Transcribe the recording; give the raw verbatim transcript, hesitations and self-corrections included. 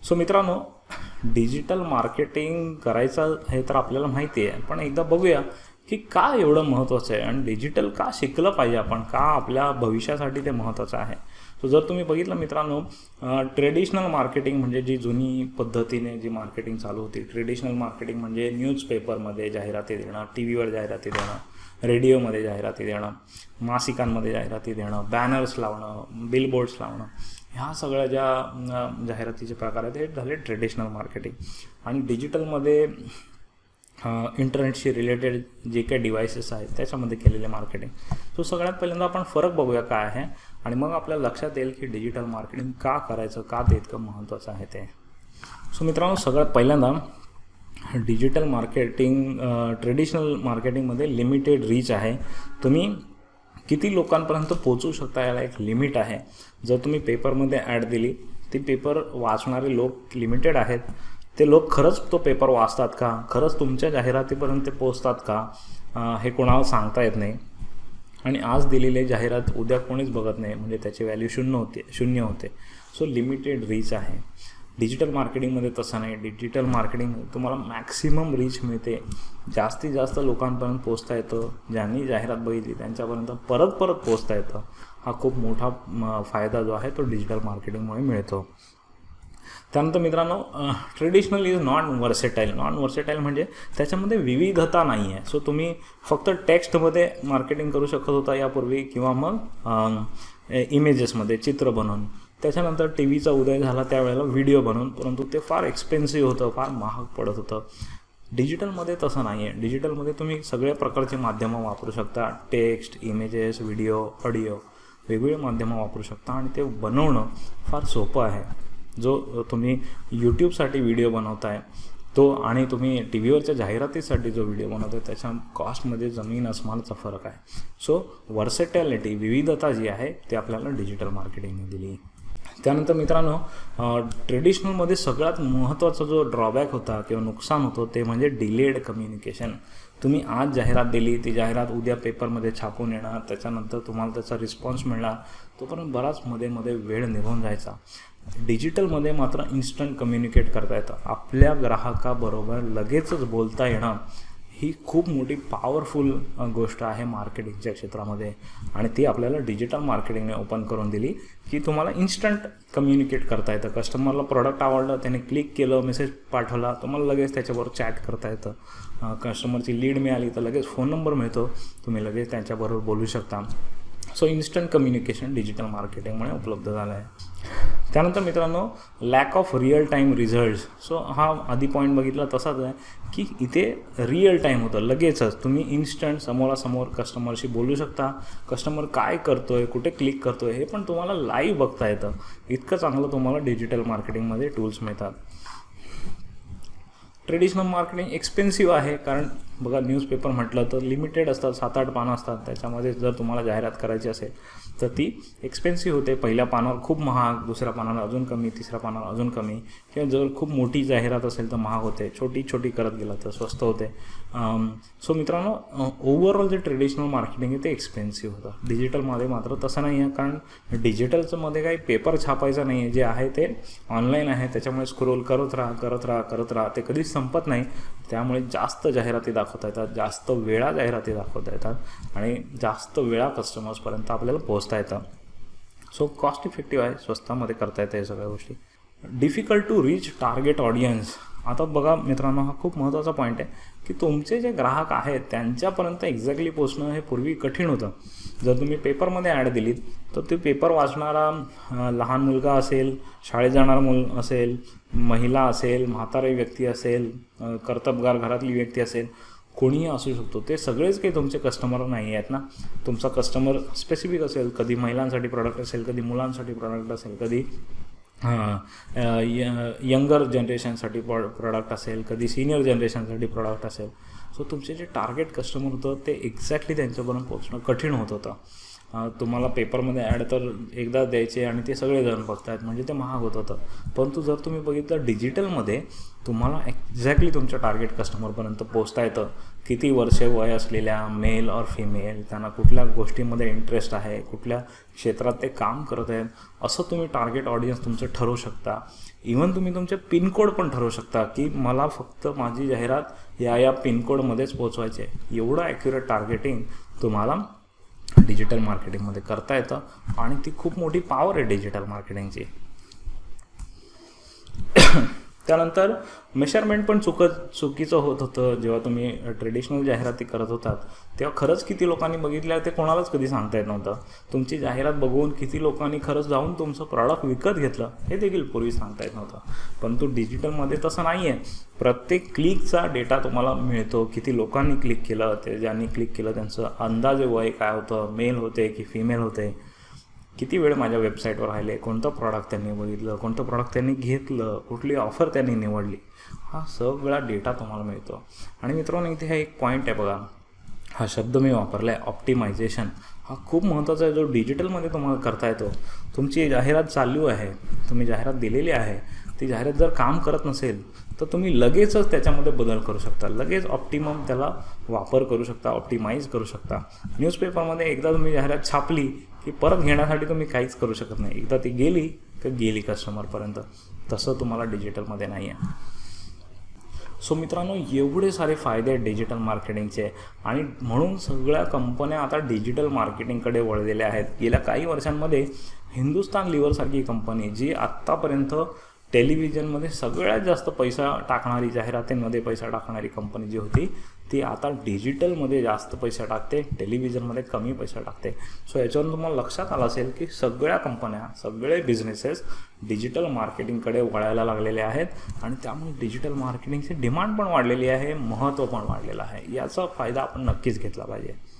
So मित्रांनो, digital marketing करायचं हे तर आपल्याला माहिती आहे, पण एकदा बघूया की का एवढं महत्त्वाचं आहे आणि डिजिटल का शिकलं पाहिजे आपण, का आपल्या भविष्यासाठी ते महत्त्वाचं आहे. सो जर तुम्ही बघितलं मित्रांनो, ट्रेडिशनल मार्केटिंग म्हणजे जी जुनी पद्धतीने जी मार्केटिंग चालू होती, ट्रेडिशनल मार्केटिंग म्हणजे न्यूजपेपरमध्ये जाहिराती देणं, टी व्हीवर जाहिराती देणं, रेडिओमध्ये जाहिराती देणं, मासिकांमध्ये जाहिराती देणं, बॅनर्स लावणं, बिलबोर्ड्स लावणं, ह्या सगळ्या ज्या जाहिरातीचे प्रकार आहेत हे झाले ट्रेडिशनल मार्केटिंग. आणि डिजिटलमध्ये इंटरनेटशी रिलेटेड जे काही डिव्हायसेस आहेत त्याच्यामध्ये केलेले मार्केटिंग. सो सगळ्यात पहिल्यांदा आपण फरक बघूया काय आहे आणि मग आपल्याला लक्षात येईल की डिजिटल मार्केटिंग का करायचं, का ते इतकं महत्त्वाचं आहे ते. सो मित्रांनो, सगळ्यात पहिल्यांदा डिजिटल मार्केटिंग ट्रेडिशनल मार्केटिंगमध्ये लिमिटेड रीच आहे. तुम्ही किती लोकांपर्यंत पोहोचू शकता याला एक लिमिट आहे. जर तुम्ही पेपरमध्ये ॲड दिली, ती पेपर वाचणारे लोक लिमिटेड आहेत. ते लोक खरंच तो पेपर वाचतात का, खरंच तुमच्या जाहिरातीपर्यंत पोहोचतात का, हे कोणाला सांगता येत नाही. आणि आज दिलेली जाहिरात उद्या कोणीच बघत नाही, म्हणजे त्याची व्हॅल्यू शून्य होते शून्य होते सो लिमिटेड रीच आहे. डिजिटल मार्केटिंगमध्ये तसं नाही. डिजिटल मार्केटिंग तुम्हाला मॅक्सिमम रीच मिळते, जास्तीत जास्त लोकांपर्यंत पोचता येतं. ज्यांनी जाहिरात बघितली त्यांच्यापर्यंत परत परत पोचता येतं. हा खूप मोठा फायदा जो आहे तो डिजिटल मार्केटिंगमुळे मिळतो. त्यानंतर मित्रांनो, traditional is non versatile. Non versatile म्हणजे त्याच्यामध्ये विविधता नाही आहे. सो तुम्ही फक्त टेक्स्टमध्ये मार्केटिंग करू शकत होता यापूर्वी, किंवा मग इमेजेसमध्ये चित्र बनवून. त्याच्यानंतर टी व्हीचा उदय झाला त्यावेळेला व्हिडिओ बनवून, परंतु ते फार एक्सपेन्सिव्ह होतं, फार महाग पडत होतं. डिजिटलमध्ये तसं नाही आहे. डिजिटलमध्ये तुम्ही सगळ्या प्रकारचे माध्यमं वापरू शकता. टेक्स्ट, इमेजेस, व्हिडिओ, ऑडिओ, वेगवेगळे माध्यमं वापरू शकता आणि ते बनवणं फार सोपं आहे. जो तुम्ही यूट्यूबसाठी व्हिडिओ बनवताय तो आणि तुम्ही टी व्हीवरच्या जाहिरातीसाठी जो व्हिडिओ बनवताय त्याच्या कॉस्टमध्ये जमीन अस्मानाचा फरक आहे. सो वर्सेटॅलिटी, विविधता जी आहे ते आपल्याला डिजिटल मार्केटिंगने दिली. त्यानंतर मित्रांनो, ट्रेडिशनलमध्ये सगळ्यात महत्त्वाचा जो ड्रॉबॅक होता किंवा नुकसान होतं ते म्हणजे डिलेड कम्युनिकेशन. तुम्ही आज जाहिरात दिली, ती जाहिरात उद्या पेपरमध्ये छापून येणार, त्याच्यानंतर तुम्हाला त्याचा रिस्पॉन्स मिळणार, तोपर्यंत बराच मध्ये मध्ये वेळ निघून जायचा. डिजिटलमध्ये मात्र इन्स्टंट कम्युनिकेट करता येतं. आपल्या ग्राहकाबरोबर लगेचच बोलता येणं ही खूप मोठी पॉवरफुल गोष्ट आहे मार्केटिंगच्या क्षेत्रामध्ये, आणि ती आपल्याला डिजिटल मार्केटिंगने ओपन करून दिली की तुम्हाला इन्स्टंट कम्युनिकेट करता येतं. कस्टमरला प्रॉडक्ट आवडलं, त्याने क्लिक केलं, मेसेज पाठवला, तुम्हाला लगेच त्याच्याबरोबर चॅट करता येतं. कस्टमरची लीड मिळाली तर लगेच फोन नंबर मिळतो, तुम्ही लगेच त्यांच्याबरोबर बोलू शकता. सो इन्स्टंट कम्युनिकेशन डिजिटल मार्केटिंगमुळे उपलब्ध झालं आहे. त्यानंतर मित्रांनो, lack of real time results. So हा आधी पॉईंट बघितला तसाच आहे की इथे रिअल टाईम होतं, लगेचच तुम्ही इन्स्टंट समोरासमोर कस्टमरशी बोलू शकता. कस्टमर काय करतो आहे, कुठे क्लिक करतो आहे हे पण तुम्हाला लाईव्ह बघता येतं. इतकं चांगलं तुम्हाला डिजिटल मार्केटिंगमध्ये टूल्स मिळतात. ट्रेडिशनल मार्केटिंग एक्सपेन्सिव्ह आहे, कारण बघा न्यूजपेपर म्हटलं तर लिमिटेड असतात, सात आठ पानं असतात. त्याच्यामध्ये जर तुम्हाला जाहिरात करायची असेल तर ती एक्सपेन्सिव्ह होते. पहिल्या पानावर खूप महाग, दुसऱ्या पानावर अजून कमी, तिसऱ्या पानावर अजून कमी, किंवा जर खूप मोठी जाहिरात असेल तर महाग होते, छोटी छोटी करत गेला तर स्वस्त होते. सो मित्रांनो, ओव्हरऑल जे ट्रेडिशनल मार्केटिंग आहे ते एक्सपेन्सिव्ह होतं. डिजिटलमध्ये मात्र तसं नाही आहे, कारण डिजिटलचं मध्ये काही पेपर छापायचं नाही आहे. जे आहे ते ऑनलाईन आहे, त्याच्यामुळे स्क्रोल करत राहा करत राहा करत राहा ते कधीच संपत नाही. त्यामुळे जास्त जाहिराती दाखवता येतात, जास्त वेळा जाहिराती दाखवता येतात आणि जास्त वेळा कस्टमर्सपर्यंत आपल्याला पोहोचता येतं. सो कॉस्ट इफेक्टिव्ह आहे, स्वस्तामध्ये करता येतं हे सगळ्या गोष्टी. Difficult to reach target audience. आता बघा मित्रांनो, हा खूप महत्त्वाचा पॉईंट आहे की तुमचे जे ग्राहक आहेत त्यांच्यापर्यंत एक्झॅक्टली पोचणं हे पूर्वी कठीण होतं. जर तुम्ही पेपरमध्ये ॲड दिलीत तर ते पेपर वाचणारा लहान मुलगा असेल, शाळेत जाणारा मुल असेल, महिला असेल, म्हातारी व्यक्ती असेल, कर्तबगार घरातली व्यक्ती असेल, कोणीही असू शकतो. ते सगळेच काही तुमचे कस्टमर नाही आहेत ना. तुमचा कस्टमर स्पेसिफिक असेल, कधी महिलांसाठी प्रॉडक्ट असेल, कधी मुलांसाठी प्रॉडक्ट असेल, कधी यंगर जनरेशनसाठी प्रॉ प्रॉडक्ट असेल, कधी सिनियर जनरेशनसाठी प्रॉडक्ट असेल. सो तुमचे जे टार्गेट कस्टमर होतं ते एक्झॅक्टली त्यांच्यापर्यंत पोहोचणं कठीण होत होतं. तुम्हाला पेपरमध्ये ॲड तर एकदा द्यायचे आणि ते सगळेजण बघतायत, म्हणजे ते महाग होत होतं. परंतु जर तुम्ही बघितलं डिजिटलमध्ये तुम्हाला एक एक्झॅक्टली तुमच्या टार्गेट कस्टमरपर्यंत पोहोचता येतं. किती वर्षे वय असलेल्या मेल और फिमेल, त्यांना कुठल्या गोष्टीमध्ये इंटरेस्ट आहे, कुठल्या क्षेत्रात ते काम करत आहेत, असं तुम्ही टार्गेट ऑडियन्स तुमचं ठरवू शकता. इवन तुम्ही तुमचे पिनकोड पण ठरवू शकता की मला फक्त माझी जाहिरात या या पिनकोडमध्येच पोचवायची आहे. एवढं ॲक्युरेट टार्गेटिंग तुम्हाला डिजिटल मार्केटिंगमध्ये करता येतं आणि ती खूप मोठी पॉवर आहे डिजिटल मार्केटिंगची. त्यानंतर मेजरमेंट पण चुक चुकीचं होत होतं. जेव्हा तुम्ही ट्रेडिशनल जाहिराती करत होतात तेव्हा खरंच किती लोकांनी बघितल्या ते कोणालाच कधी सांगता येत नव्हतं. तुमची जाहिरात बघून किती लोकांनी खरंच जाऊन तुमचं प्रॉडक्ट विकत घेतलं हे देखील पूर्वी सांगता येत नव्हतं. परंतु डिजिटलमध्ये तसं नाही आहे. प्रत्येक क्लिकचा डेटा तुम्हाला मिळतो. किती लोकांनी क्लिक केलं, ते ज्यांनी क्लिक केलं त्यांचं अंदाजे वय काय होतं, मेल होते की फिमेल होते, किती वेळ माझ्या वेबसाईटवर राहिले, कोणतं प्रॉडक्ट त्यांनी बघितलं, कोणतं प्रॉडक्ट त्यांनी घेतलं, कुठली ऑफर त्यांनी निवडली, हा सगळा डेटा तुम्हाला मिळतो. आणि मित्रांनो इथे हा एक पॉईंट आहे बघा, हा शब्द मी वापरला आहे ऑप्टिमायझेशन. हा खूप महत्त्वाचा आहे जो डिजिटलमध्ये तुम्हाला करता येतो. तुमची जाहिरात चालू आहे, तुम्ही जाहिरात दिलेली आहे, ती जाहिरात जर काम करत नसेल तर तुम्ही लगेचच त्याच्यामध्ये बदल करू शकता, लगेच ऑप्टिमम त्याला वापर करू शकता, ऑप्टिमाइज करू शकता. न्यूजपेपरमध्ये एकदा तुम्ही जाहिरात छापली की परत घेण्यासाठी तुम्ही काहीच करू शकत नाही. एकदा ती गेली की गेली कस्टमरपर्यंत. तसं तुम्हाला डिजिटलमध्ये नाही आहे. सो मित्रांनो एवढे सारे फायदे आहेत डिजिटल मार्केटिंगचे आणि म्हणून सगळ्या कंपन्या आता डिजिटल मार्केटिंगकडे वळलेल्या आहेत. गेल्या काही वर्षांमध्ये हिंदुस्तान लिव्हरसारखी कंपनी जी आत्तापर्यंत टेलिव्हिजनमध्ये सगळ्यात जास्त पैसा टाकणारी, जाहिरातींमध्ये पैसा टाकणारी कंपनी जी होती ती आता डिजिटलमध्ये जास्त पैसा टाकते, टेलिव्हिजनमध्ये कमी पैसा टाकते. सो याच्यावरून तुम्हाला लक्षात आलं असेल की सगळ्या कंपन्या, सगळे बिझनेसेस डिजिटल मार्केटिंगकडे वळायला लागलेले आहेत आणि त्यामुळे डिजिटल मार्केटिंगची डिमांड पण वाढलेली आहे, महत्त्व पण वाढलेलं आहे. याचा फायदा आपण नक्कीच घेतला पाहिजे.